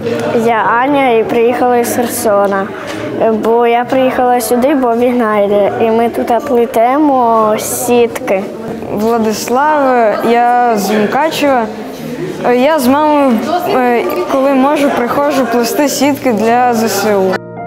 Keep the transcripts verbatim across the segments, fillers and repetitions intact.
Я Аня і приїхала з Херсона. Бо я приїхала сюди, бо війна йде. І ми тут плетемо сітки. Владислав, я з Мукачева. Я з мамою, коли можу, приходжу плести сітки для ЗСУ.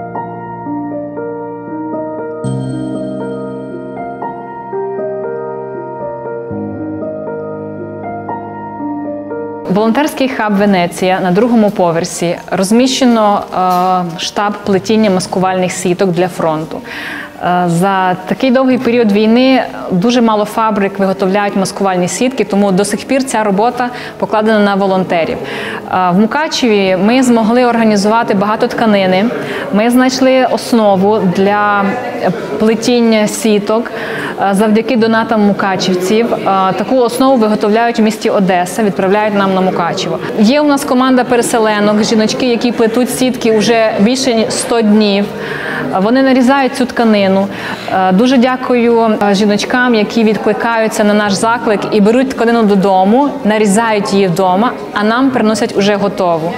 Волонтерський хаб «Венеція» на другому поверсі розміщено е, штаб плетіння маскувальних сіток для фронту. Е, за такий довгий період війни дуже мало фабрик виготовляють маскувальні сітки, тому до сих пір ця робота покладена на волонтерів. Е, в Мукачеві ми змогли організувати багато тканини, ми знайшли основу для плетіння сіток. Завдяки донатам мукачівців таку основу виготовляють в місті Одеса, відправляють нам на Мукачево. Є у нас команда переселенок, жіночки, які плетуть сітки вже більше ніж сто днів. Вони нарізають цю тканину. Дуже дякую жіночкам, які відкликаються на наш заклик і беруть тканину додому, нарізають її вдома, а нам приносять уже готову.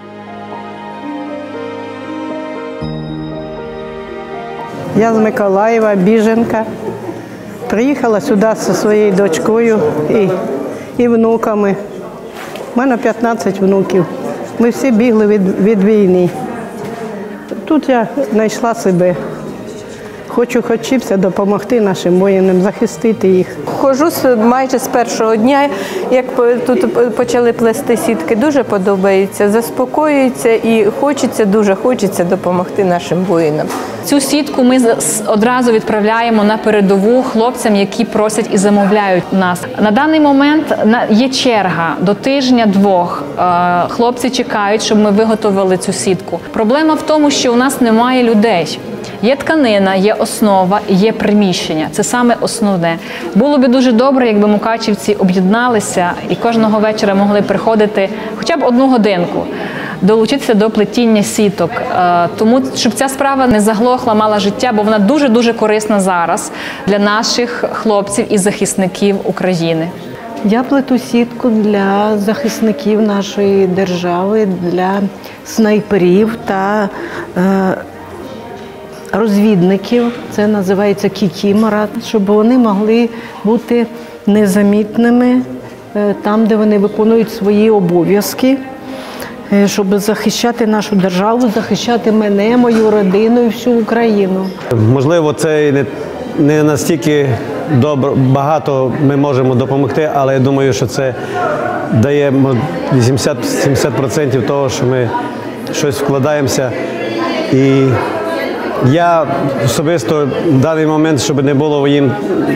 Я з Миколаєва, біженка. Приїхала сюди зі своєю дочкою і, і внуками. У мене п'ятнадцять внуків. Ми всі бігли від, від війни. Тут я знайшла себе. Хочу хоч чимось допомогти нашим воїнам, захистити їх. Ходжу майже з першого дня, як тут почали плести сітки. Дуже подобається, заспокоюється і хочеться, дуже хочеться допомогти нашим воїнам. Цю сітку ми одразу відправляємо на передову хлопцям, які просять і замовляють нас. На даний момент є черга до тижня-двох. Хлопці чекають, щоб ми виготовили цю сітку. Проблема в тому, що у нас немає людей. Є тканина, є основа, є приміщення. Це саме основне. Було б дуже добре, якби мукачівці об'єдналися і кожного вечора могли приходити хоча б одну годинку, долучитися до плетіння сіток. Тому, щоб ця справа не заглохла, мала життя, бо вона дуже-дуже корисна зараз для наших хлопців і захисників України. Я плету сітку для захисників нашої держави, для снайперів та е, розвідників, це називається кікімора, щоб вони могли бути незамітними там, де вони виконують свої обов'язки, щоб захищати нашу державу, захищати мене, мою родину і всю Україну. Можливо, це не, не настільки добре, багато ми можемо допомогти, але я думаю, що це дає вісімдесят-сімдесят відсотків того, що ми щось вкладаємося. І я особисто в даний момент, щоб не було їм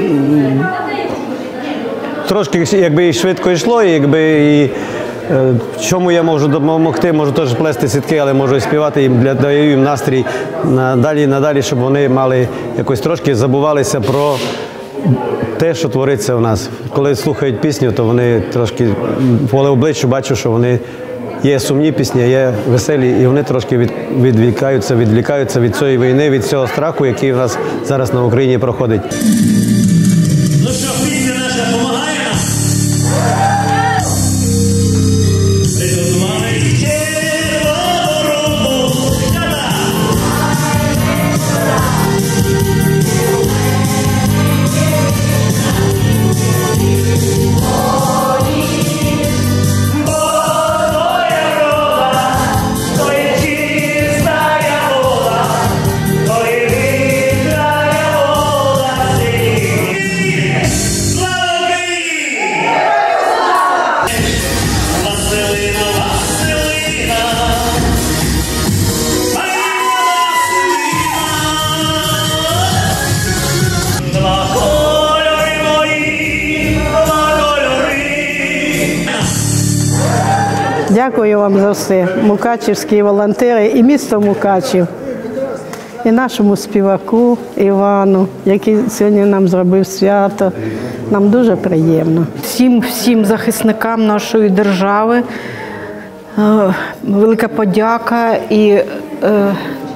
трошки, якби і швидко йшло, і якби і в чому я можу допомогти, можу теж плести сітки, але можу і співати їм, даю їм настрій надалі, надалі, щоб вони мали якось трошки забувалися про те, що твориться в нас. Коли слухають пісню, то вони трошки по обличчю бачу, що вони є сумні пісні, є веселі, і вони трошки від, відвікаються, відвлікаються від цієї війни, від цього страху, який у нас зараз на Україні проходить. Ну що, пісня наша допомагає нам? Дякую вам за все, мукачівські волонтери і місто Мукачів, і нашому співаку Івану, який сьогодні нам зробив свято. Нам дуже приємно. Всім, всім захисникам нашої держави велика подяка і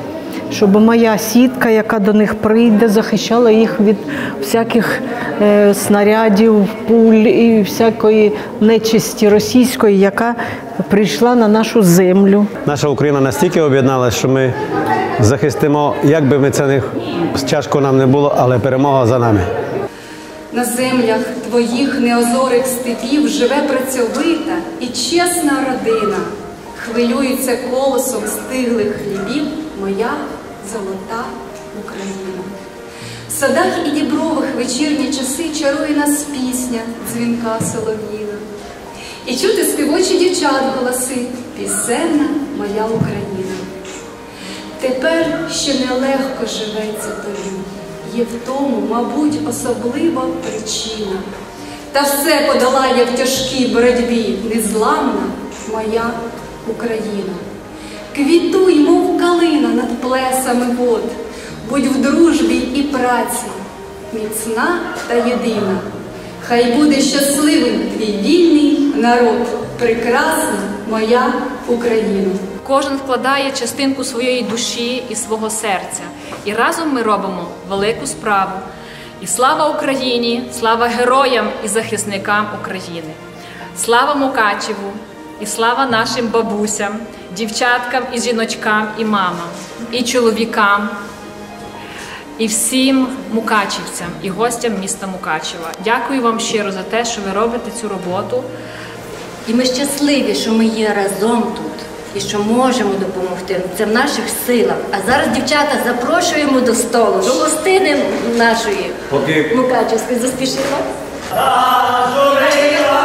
щоб моя сітка, яка до них прийде, захищала їх від всяких е, снарядів, пуль і всякої нечисті російської, яка прийшла на нашу землю. Наша Україна настільки об'єдналася, що ми захистимо, як би ми це не тяжко нам не було, але перемога за нами. На землях твоїх неозорих степів живе працьовита і чесна родина. Хвилюється колосом стиглих хлібів моя золота Україна. В садах і дібрових вечірні часи чарує нас пісня дзвінка солов'їна. І чути співочі дівчат голоси пісенна моя Україна. Тепер ще нелегко живеться тобі, є в тому, мабуть, особлива причина. Та все подолає в тяжкій боротьбі незламна моя Україна. Квітуй, мов калина над плесами вод, будь в дружбі і праці, міцна та єдина. Хай буде щасливим твій вільний народ, прекрасна моя Україна. Кожен вкладає частинку своєї душі і свого серця. І разом ми робимо велику справу. І слава Україні, слава героям і захисникам України. Слава Мукачеву, і слава нашим бабусям, дівчаткам і жіночкам, і мамам, і чоловікам, і всім мукачівцям, і гостям міста Мукачева. Дякую вам щиро за те, що ви робите цю роботу. І ми щасливі, що ми є разом тут і що можемо допомогти. Це в наших силах. А зараз, дівчата, запрошуємо до столу, до гостини нашої Мукачевської. Заспішимо.